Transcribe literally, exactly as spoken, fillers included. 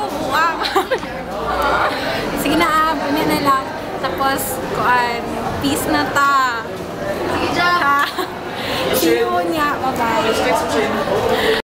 mo buwang. Sige na, ganyan na lang. Tapos, kuan, peace na ta. See you niya. Bye-bye.